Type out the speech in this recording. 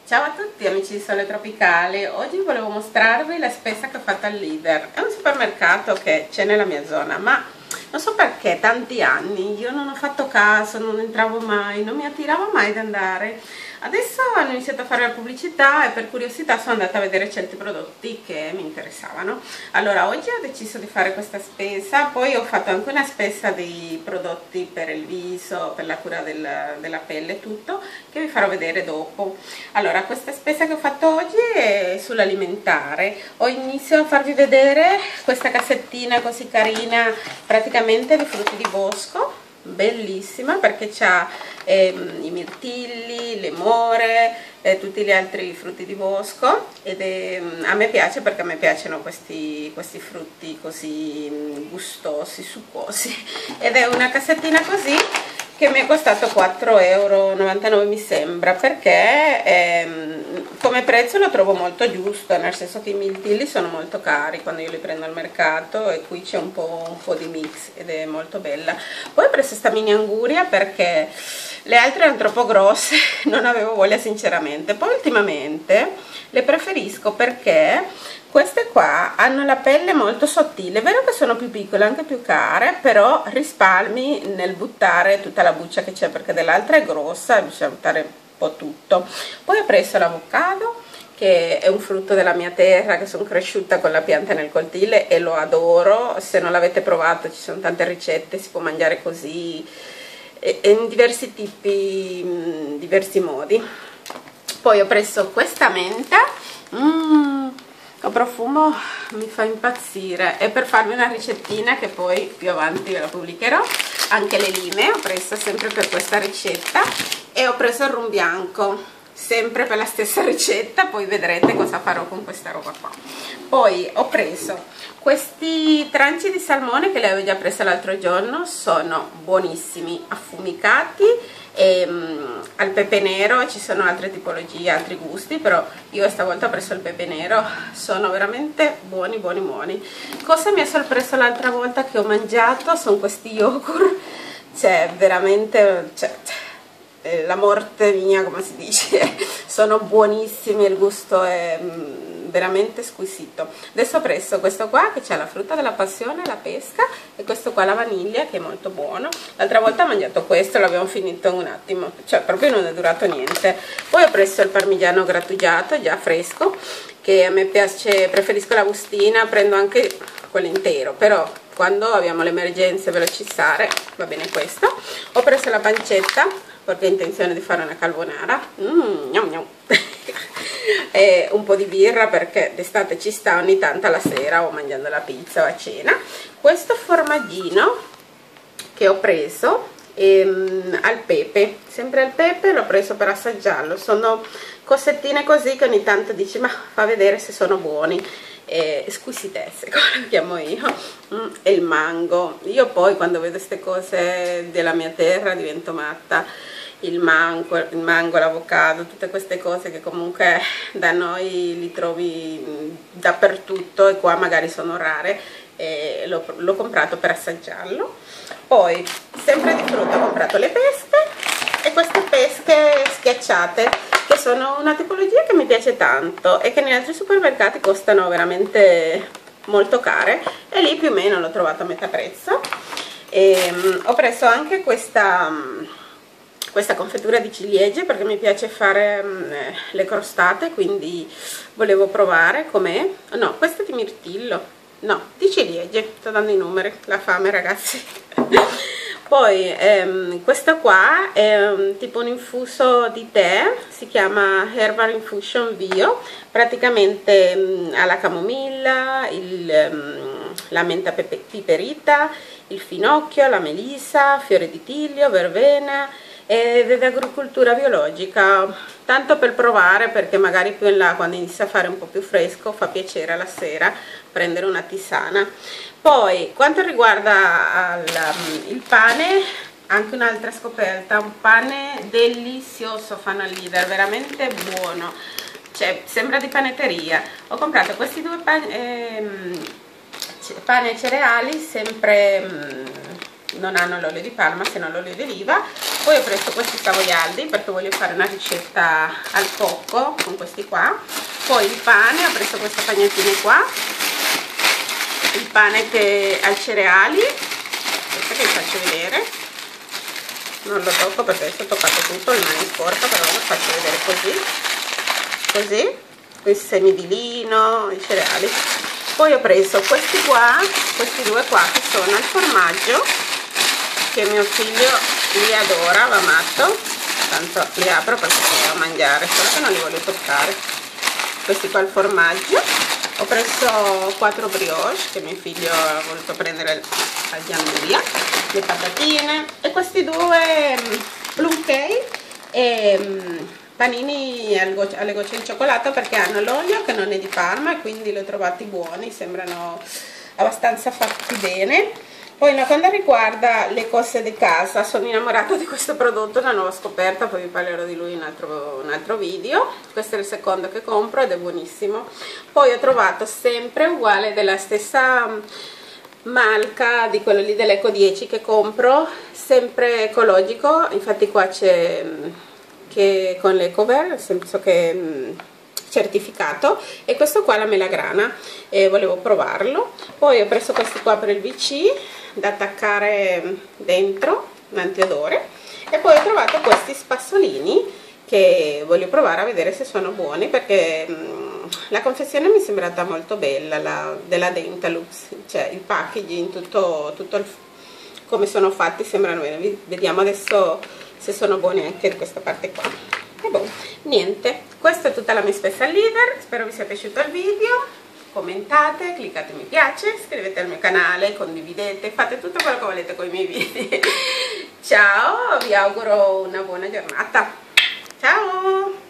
Ciao a tutti amici di Sole Tropicale, oggi volevo mostrarvi la spesa che ho fatto al Lidl. È un supermercato che c'è nella mia zona, ma non so perché tanti anni io non ho fatto caso, non entravo mai, non mi attirava mai ad andare. Adesso hanno iniziato a fare la pubblicità e per curiosità sono andata a vedere certi prodotti che mi interessavano. Allora oggi ho deciso di fare questa spesa, poi ho fatto anche una spesa dei prodotti per il viso, per la cura della pelle e tutto, che vi farò vedere dopo. Allora questa spesa che ho fatto oggi è sull'alimentare. Ho iniziato a farvi vedere questa cassettina così carina, praticamente di frutti di bosco, bellissima perché c'ha i mirtilli, le more, tutti gli altri frutti di bosco ed a me piace perché a me piacciono questi frutti così gustosi, succosi, ed è una cassettina così che mi è costato 4,99 € mi sembra, perché come prezzo lo trovo molto giusto, nel senso che i mirtilli sono molto cari quando io li prendo al mercato e qui c'è un po' di mix ed è molto bella. Poi ho preso questa mini anguria perché le altre erano troppo grosse, non avevo voglia sinceramente. Poi ultimamente le preferisco perché queste qua hanno la pelle molto sottile, è vero che sono più piccole, anche più care, però risparmi nel buttare tutta la buccia che c'è, perché dell'altra è grossa e bisogna buttare un po' tutto. Poi ho preso l'avocado, che è un frutto della mia terra, che sono cresciuta con la pianta nel cortile e lo adoro. Se non l'avete provato ci sono tante ricette, si può mangiare così e in diversi tipi, diversi modi. Poi ho preso questa menta, il profumo mi fa impazzire, e per farvi una ricettina che poi più avanti ve la pubblicherò. Anche le lime ho preso sempre per questa ricetta, e ho preso il rum bianco sempre per la stessa ricetta, poi vedrete cosa farò con questa roba qua. Poi ho preso questi tranci di salmone che li avevo già presi l'altro giorno, sono buonissimi, affumicati e al pepe nero. Ci sono altre tipologie, altri gusti, però io stavolta ho preso il pepe nero, sono veramente buoni buoni buoni. Cosa mi ha sorpreso l'altra volta che ho mangiato sono questi yogurt, cioè veramente, la morte mia, come si dice, sono buonissimi, il gusto è veramente squisito. Adesso ho preso questo qua che c'è la frutta della passione, la pesca, e questo qua la vaniglia, che è molto buono. L'altra volta ho mangiato questo, l'abbiamo finito in un attimo, cioè proprio non è durato niente. Poi ho preso il parmigiano grattugiato già fresco, che a me piace, preferisco la bustina, prendo anche quello intero, però quando abbiamo le emergenze velocizzare va bene questo. Ho preso la pancetta perché ho intenzione di fare una carbonara, e un po' di birra perché d'estate ci sta ogni tanto alla sera o mangiando la pizza o a cena. Questo formaggino che ho preso al pepe, sempre al pepe, l'ho preso per assaggiarlo. Sono cosettine così che ogni tanto dici ma fa vedere se sono buoni, squisitezze come lo chiamo io. E il mango, io poi quando vedo queste cose della mia terra divento matta. Il mango, l'avocado, tutte queste cose che comunque da noi li trovi dappertutto e qua magari sono rare, e l'ho comprato per assaggiarlo. Poi sempre di frutta ho comprato le pesche, e queste pesche schiacciate, che sono una tipologia che mi piace tanto e che negli altri supermercati costano veramente molto care, e lì più o meno l'ho trovato a metà prezzo. Ho preso anche questa confettura di ciliegie perché mi piace fare le crostate, quindi volevo provare com'è. No, questa è di mirtillo, no, di ciliegie, sto dando i numeri, la fame ragazzi. Poi questo qua è tipo un infuso di tè, si chiama Herbal Infusion Bio, praticamente ha la camomilla, la menta piperita, il finocchio, la melissa, fiore di tiglio, verbena, ed è di agricoltura biologica, tanto per provare, perché magari più in là, quando inizia a fare un po' più fresco, fa piacere alla sera prendere una tisana. Poi quanto riguarda il pane, anche un'altra scoperta, un pane delizioso fanno al Lidl, veramente buono, cioè sembra di panetteria. Ho comprato questi due pane e cereali, sempre non hanno l'olio di palma se non l'olio di oliva. Poi ho preso questi savoiardi perché voglio fare una ricetta al cocco con questi qua. Poi il pane, ho preso queste pagnatine qua, il pane che ha i cereali, questo che vi faccio vedere, non lo tocco perché adesso ho toccato tutto, il mani sporca, però lo faccio vedere così, questi semi di lino, i cereali. Poi ho preso questi qua, questi due qua che sono al formaggio, che mio figlio li adora, va matto, tanto li apro perché devo mangiare, solo che non li voglio toccare. Questi qua al formaggio. Ho preso 4 brioche che mio figlio ha voluto prendere al Gianduia, le patatine e questi due plum cake e panini alle gocce di cioccolato perché hanno l'olio che non è di Parma e quindi li ho trovati buoni, sembrano abbastanza fatti bene. Poi no, quando riguarda le cose di casa, sono innamorata di questo prodotto, una nuova scoperta, poi vi parlerò di lui in un altro video. Questo è il secondo che compro ed è buonissimo. Poi ho trovato sempre uguale della stessa marca di quello lì dell'Eco 10 che compro, sempre ecologico, infatti qua c'è che con l'Ecover, nel senso che certificato, e questo qua la melagrana e volevo provarlo. Poi ho preso questi qua per il VC da attaccare dentro, un antiodore, e poi ho trovato questi spassolini che voglio provare a vedere se sono buoni perché la confezione mi è sembrata molto bella, della Dentalux, cioè il packaging, tutto come sono fatti sembrano bene. Vediamo adesso se sono buoni anche di questa parte qua. E boh, niente, questa è tutta la mia special leader, spero vi sia piaciuto il video. Commentate, cliccate mi piace, iscrivetevi al mio canale, condividete, fate tutto quello che volete con i miei video. Ciao, vi auguro una buona giornata. Ciao!